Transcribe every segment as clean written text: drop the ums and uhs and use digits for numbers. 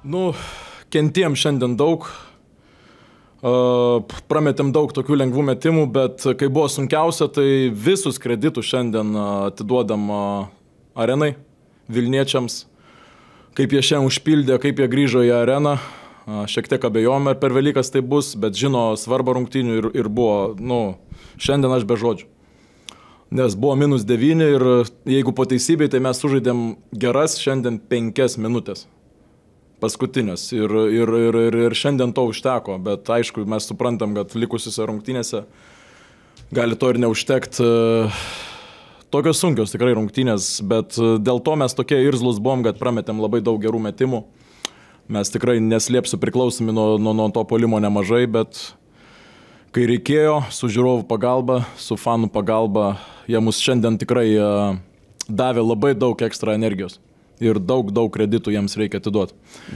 Nu, kentėjom šiandien daug, prametėm daug tokių lengvų metimų, bet kai buvo sunkiausia, tai visus kreditus šiandien atiduodam arenai, Vilniečiams, kaip jie šiandien užpildė, kaip jie grįžo į areną. Šiek tiek abejom, ar per Velykas tai bus, bet žino svarbą rungtynių ir buvo, šiandien aš be žodžių. Nes buvo -9 ir jeigu po teisybei, tai mes sužaidėm geras šiandien 5 minutės. Paskutinės ir šiandien to užteko, bet aišku, mes suprantam, kad likusiuose rungtynėse gali to ir neužtekti. Tokios sunkios tikrai rungtynės, bet dėl to mes tokie irzlus buvom, kad prametėm labai daug gerų metimų. Mes tikrai neslėpsiu priklausomi nuo to puolimo nemažai, bet kai reikėjo, su žiūrovų pagalba, su fanų pagalba, jie mus šiandien tikrai davė labai daug ekstra energijos. Ir daug kreditų jiems reikia atiduoti.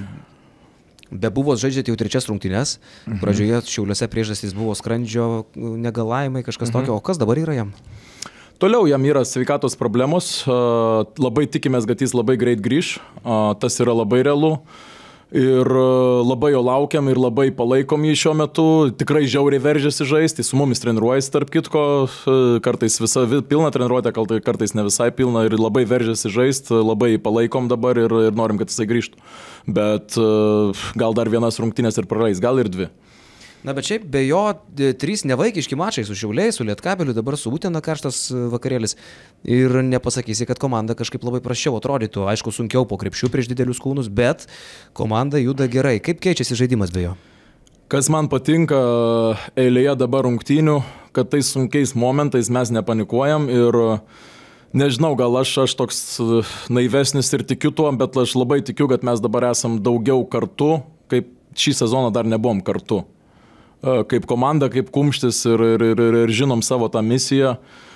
Be buvo žaidžiate jau 3 rungtynes. Pradžioje Šiauliuose priežastys buvo skrandžio negalavimai, kažkas tokio. O kas dabar yra jam? Toliau jam yra sveikatos problemos. Labai tikimės, kad jis labai greit grįž. Tas yra labai realu. Ir labai jo laukiam ir labai palaikom jį šiuo metu. Tikrai žiauriai veržiasi žaisti, su mumis treniruojasi tarp kitko, kartais visa pilna treniruotė, kartais ne visai pilna ir labai veržiasi žaisti, labai palaikom dabar ir norim, kad jisai grįžtų. Bet gal dar vienas rungtynės ir praeis, gal ir 2. Na, bet šiaip be jo 3 nevaikiški mačai su Šiauliais, su Lietkabeliu, dabar su Utena karštas vakarėlis. Ir nepasakysi, kad komanda kažkaip labai prasčiau atrodytų. Aišku, sunkiau po krepšių prieš didelius kūnus, bet komanda juda gerai. Kaip keičiasi žaidimas be jo? Kas man patinka eilėje dabar rungtynių, kad tais sunkiais momentais mes nepanikuojam ir nežinau, gal aš toks naivesnis ir tikiu tuo, bet aš labai tikiu, kad mes dabar esam daugiau kartu, kaip šį sezoną dar nebuvom kartu. Kaip komanda, kaip kumštis ir žinom savo tą misiją,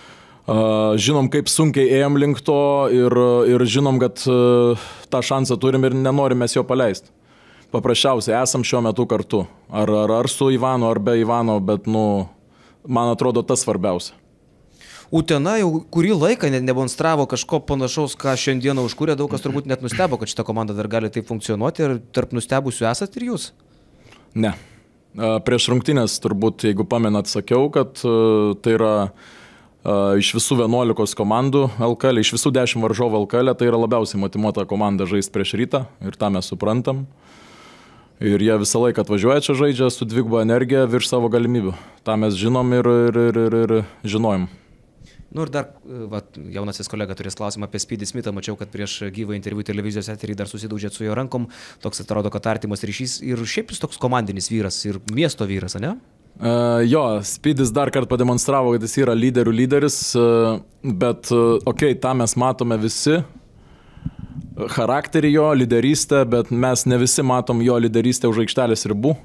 žinom, kaip sunkiai ėjom link to ir žinom, kad tą šansą turim ir nenorim mes jo paleisti. Paprasčiausiai esam šiuo metu kartu. Ar su Ivanu, ar be Ivano, bet, man atrodo, tas svarbiausia. Utena jau kurį laiką nedemonstravo kažko panašaus, ką šiandieną užkūrė, daug kas turbūt net nustebo, kad šita komanda dar gali taip funkcionuoti ir tarp nustebusių esat ir jūs? Ne. Prieš rungtynės turbūt, jeigu pamenat, sakiau, kad tai yra iš visų 11 komandų LKL, iš visų 10 varžovų LKL, tai yra labiausiai motyvuota komanda žaisti prieš Rytą ir tą mes suprantam. Ir jie visą laiką atvažiuoja čia žaidžia su dviguba energija virš savo galimybių. Ta mes žinom ir žinojom. Nu ir dar, jaunasis kolega turės klausimą apie Speedy Smithą, mačiau, kad prieš gyvą interviu televizijos eterį dar susidaužėt su jo rankom, toks atrodo, kad artimas ryšys ir šiaip jis toks komandinis vyras ir miesto vyras, ne? Jo, Speedis dar kartą pademonstravo, kad jis yra lyderių lyderis, bet tą mes matome visi, charakterį jo, lyderystę, bet mes ne visi matom jo lyderystę už aikštelės ribų.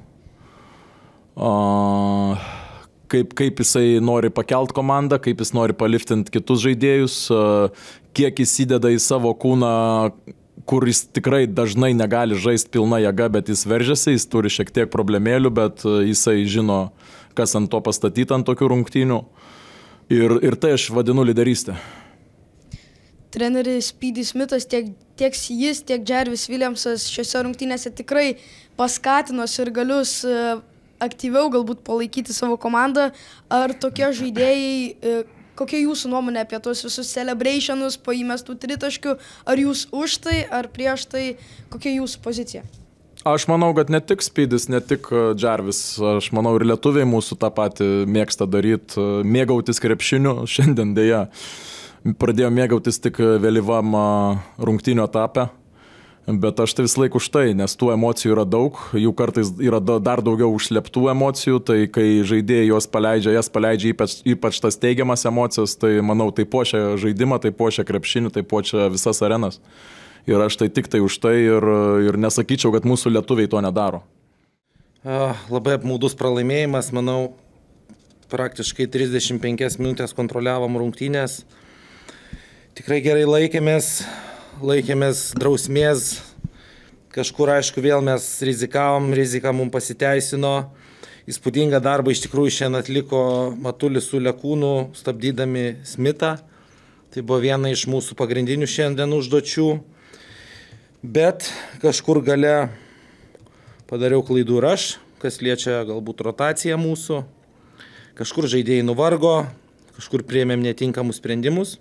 Kaip jisai nori pakelt komandą, kaip jis nori paliftinti kitus žaidėjus, kiek jis įdeda į savo kūną, kur jis tikrai dažnai negali žaisti pilna jėga, bet jis veržiasi, jis turi šiek tiek problemėlių, bet jisai žino, kas ant to pastatyta ant tokių rungtynių. Ir tai aš vadinu lyderystę. Treneris Speedy Smithas, tiek jis, tiek Jarvis Williamsas šiose rungtynėse tikrai paskatino sirgalius aktyviau galbūt palaikyti savo komandą. Ar tokie žaidėjai, kokia jūsų nuomonė apie tos visus celebrationus po įmestų tritaškių? Ar jūs už tai, ar prieš tai? Kokia jūsų pozicija? Aš manau, kad ne tik Speedis, ne tik Jarvis. Aš manau, ir lietuviai mūsų tą patį mėgsta daryti, mėgautis krepšiniu. Šiandien dėja pradėjo mėgautis tik vėlyvam rungtynių etape. Bet aš tai vis laik už tai, nes tų emocijų yra daug, jų kartais yra dar daugiau užslėptų emocijų, tai kai žaidėjai jas paleidžia ypač tas teigiamas emocijas, tai manau, tai puošia žaidimą, tai puošia krepšinį, tai puošia visas arenas. Ir aš tai tik tai už tai ir nesakyčiau, kad mūsų lietuviai to nedaro. Labai apmaudus pralaimėjimas, manau, praktiškai 35 minutės kontroliavom rungtynės. Tikrai gerai laikėmės drausmės, kažkur aišku vėl mes rizikavom, rizika mums pasiteisino, įspūdingą darbą iš tikrųjų šiandien atliko Matulis su Lekūnu, stabdydami Smithą, tai buvo viena iš mūsų pagrindinių šiandien užduočių, bet kažkur gale padariau klaidų ir aš, kas liečia galbūt rotaciją mūsų. Kažkur žaidėjai nuvargo, kažkur priėmėm netinkamus sprendimus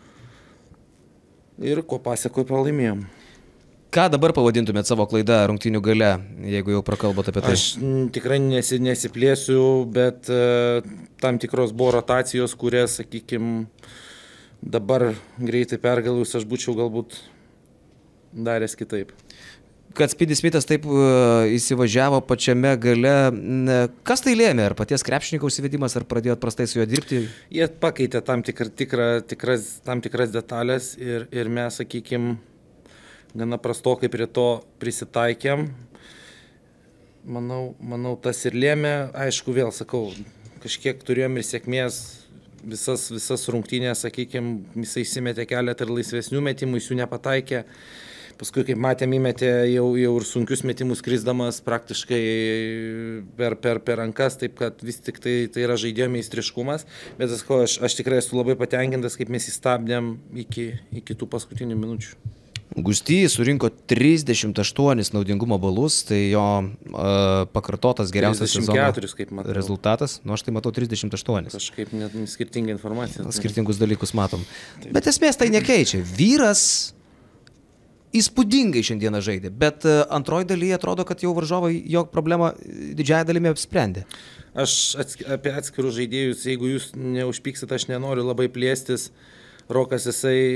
ir ko pasiekoje pralaimėjom. Ką dabar pavadintumėt savo klaidą rungtynių gale, jeigu jau prakalbot apie tai? Aš tikrai nesiplėsiu, bet tam tikros buvo rotacijos, kurias, sakykime, dabar greitai pergalvus aš būčiau galbūt daręs kitaip. Kad Speedy Smithas taip įsivažiavo pačiame gale, kas tai lėmė? Ar paties krepšininko užsivedimas, ar pradėjot prastai su juo dirbti? Jie pakeitė tam tikras detalės ir mes, sakykime, gana prastokai prie to prisitaikėm. Manau, tas ir lėmė. Aišku, vėl sakau, kažkiek turėjom ir sėkmės visas rungtynės, sakykime, jisai įsimetė keletą ir laisvesnių metimų, jis jų nepataikė. Paskui, kaip matėm, įmetė jau ir sunkius metimus krisdamas praktiškai per rankas, taip kad vis tik tai yra žaidėjo meistriškumas. Bet aš tikrai esu labai patenkintas, kaip mes įstabdėm iki tų paskutinių minučių. Gusty surinko 38 naudingumo balus, tai jo pakartotas geriausias sezono rezultatas. Nu, aš tai matau 38. Kažkaip net skirtinga informacija. Skirtingus dalykus matom. Taip. Bet esmės tai nekeičia. Vyras įspūdingai šiandieną žaidė, bet antroji dalyje atrodo, kad jau varžovai jo problemą didžiąją dalimi apsprendė. Aš apie atskirus žaidėjus, jeigu jūs neužpyksit, aš nenoriu labai plėstis. Rokas,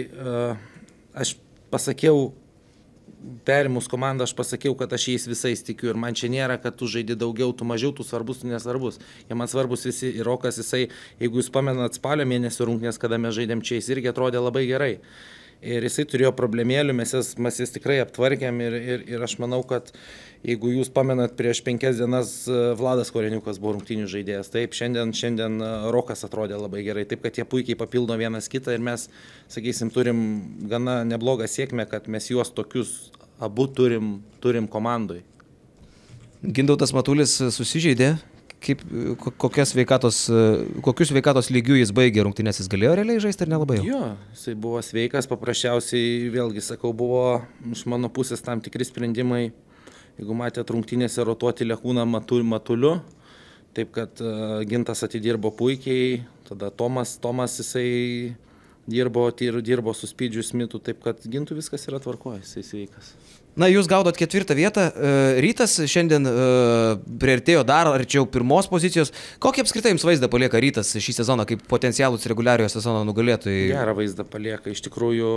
aš pasakiau, perimus komandą, aš pasakiau, kad aš jais visais tikiu ir man čia nėra, kad tu žaidi daugiau, tu mažiau, tu svarbus, tu nesvarbus. Jie man svarbus visi ir Rokas, jeigu jūs pamenat spalio mėnesio rungtynės, kada mes žaidėm čia, jis irgi atrodė labai gerai. Ir jisai turėjo problemėlių, mes jas tikrai aptvarkėm ir aš manau, kad jeigu jūs pamenat, prieš 5 dienas Vladas Koreniukas buvo rungtynių žaidėjas, taip, šiandien Rokas atrodė labai gerai, taip, kad jie puikiai papildo vienas kitą ir mes, sakysim, turim gana neblogą sėkmę, kad mes juos tokius abu turim komandoj. Gintautas Matulis susižeidė. Kokius sveikatos lygių jis baigė rungtynės, jis galėjo realiai žaisti ar nelabai? Jo, jisai buvo sveikas, paprasčiausiai, vėlgi sakau, buvo iš mano pusės tam tikri sprendimai, jeigu matėt rungtynėse rotuoti Lekūną Matuliu, taip kad Gintas atidirbo puikiai, tada Tomas jisai dirbo su Speedžiu Smithu, taip kad Gintų viskas yra tvarkoje, jisai sveikas. Na, jūs gaudot 4 vietą, Rytas šiandien priartėjo dar arčiau 1 pozicijos. Kokį apskritai jums vaizdą palieka Rytas šį sezoną kaip potencialūs reguliariojo sezono nugalėtojai? Gerą vaizdą palieka, iš tikrųjų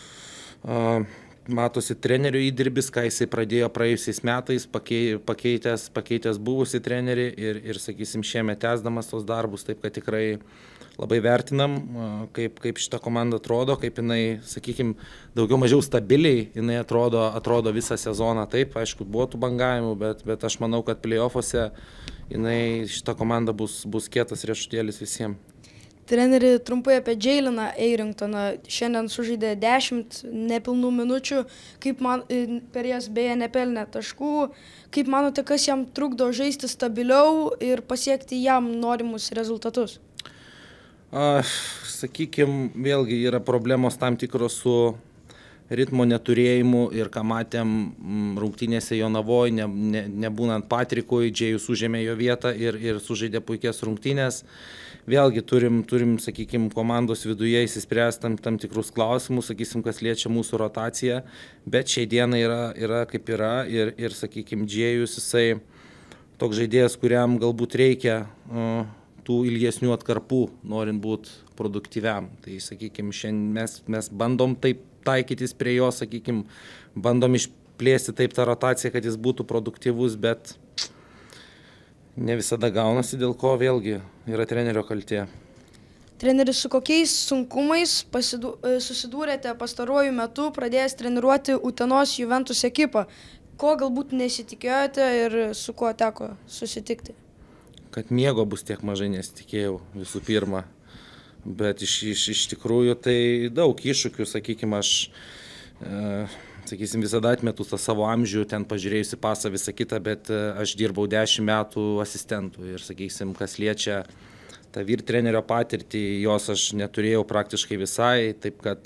matosi trenerių įdirbis, ką jisai pradėjo praėjusiais metais, pakeitęs buvusi trenerį ir sakysim, šiemet tęsdamas tos darbus, taip kad tikrai labai vertinam, kaip šita komanda atrodo, kaip jinai, sakykime, daugiau mažiau stabiliai jinai atrodo visą sezoną. Taip, aišku, buvo tų bangavimų, bet aš manau, kad play-offuose šita komanda bus kietas riešutėlis visiems. Treneri, trumpai apie Jayleną Eiringtoną. Šiandien sužaidė 10 nepilnų minučių, per jas beje nepelnė taškų. Kaip manote, kas jam trukdo žaisti stabiliau ir pasiekti jam norimus rezultatus? Sakykime, vėlgi yra problemos tam tikros su ritmo neturėjimu ir ką matėm rungtynėse Jonavoj, nebūnant Patrikui, Džėjus užėmė jo vietą ir sužaidė puikias rungtynės. Vėlgi turim, sakykime, komandos viduje įsispręsti tam tikrus klausimus, sakysim, kas liečia mūsų rotaciją, bet šiai dienai yra kaip yra ir sakykime, Džėjus, jisai toks žaidėjas, kuriam galbūt reikia tų ilgesnių atkarpų, norint būti produktyviam. Tai, sakykime, šiandien mes bandom taip taikytis prie jo, sakykime, bandom išplėsti taip tą rotaciją, kad jis būtų produktyvus, bet ne visada gaunasi, dėl ko vėlgi yra trenerio kaltė. Treneris, su kokiais sunkumais susidūrėte pastaruoju metu, pradėjęs treniruoti Utenos Juventus ekipą? Ko galbūt nesitikėjote ir su kuo teko susitikti? Kad miego bus tiek mažai nesitikėjau visų pirma, bet iš tikrųjų tai daug iššūkių, sakykime, sakysim, visada atmetu tą savo amžių, ten pažiūrėjusi pasą visą kitą, bet aš dirbau 10 metų asistentų ir, sakysim, kas liečia tą vyr trenerio patirtį, jos aš neturėjau praktiškai visai, taip kad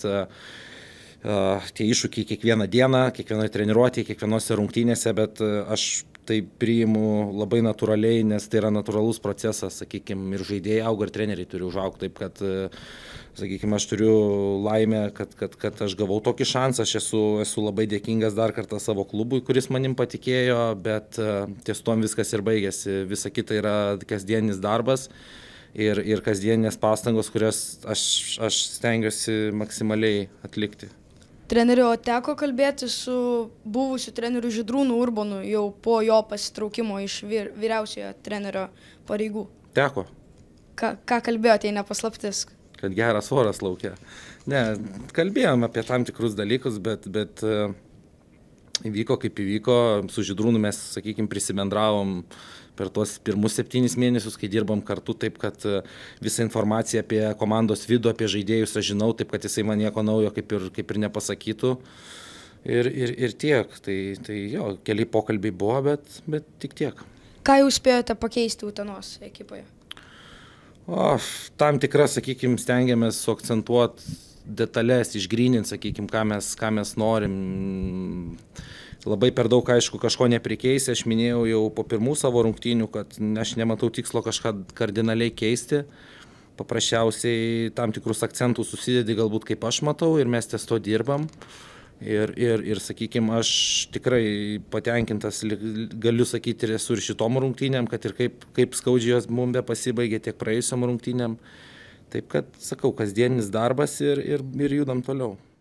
tie iššūkiai kiekvieną dieną, kiekvienoje treniruotėje, kiekvienose rungtynėse, bet aš tai priimu labai natūraliai, nes tai yra natūralus procesas, sakykime, ir žaidėjai auga, ir treneriai turi užaugti, taip kad, sakykime, aš turiu laimę, kad aš gavau tokį šansą, aš esu labai dėkingas dar kartą savo klubui, kuris manim patikėjo, bet ties tuom viskas ir baigėsi, visa kita yra kasdienis darbas. Ir kasdienės pastangos, kurias aš stengiuosi maksimaliai atlikti. Treneriu, o teko kalbėti su buvusiu treneriu Žydrūnu Urbonu jau po jo pasitraukimo iš vyriausiojo trenerio pareigų? Teko. Ką kalbėjote, jei nepaslaptis? Kad geras oras laukia. Ne, kalbėjom apie tam tikrus dalykus, bet įvyko kaip įvyko. Su Žydrūnu mes, sakykime, prisibendravom per tuos pirmus 7 mėnesius, kai dirbam kartu, taip kad visą informaciją apie komandos vidų, apie žaidėjus aš žinau, taip kad jisai man nieko naujo kaip ir nepasakytų. Ir tiek. Tai jo, keli pokalbiai buvo, bet tik tiek. Ką jūs spėjote pakeisti Utenos ekipoje? Tam tikrą, sakykime, stengiamės suakcentuoti detalės, išgryninti, sakykime, ką mes norim. Labai per daug, aišku, kažko neprikeisi. Aš minėjau jau po pirmų savo rungtynių, kad aš nematau tikslo kažką kardinaliai keisti. Paprasčiausiai tam tikrus akcentus susidedi galbūt kaip aš matau ir mes ties to dirbam. Ir sakykime, aš tikrai patenkintas, galiu sakyti, ir esu ir šitom rungtynėm, kad ir kaip skaudžiai jos mums pasibaigė tiek praėjusiom rungtynėm. Taip kad, sakau, kasdienis darbas ir judam toliau.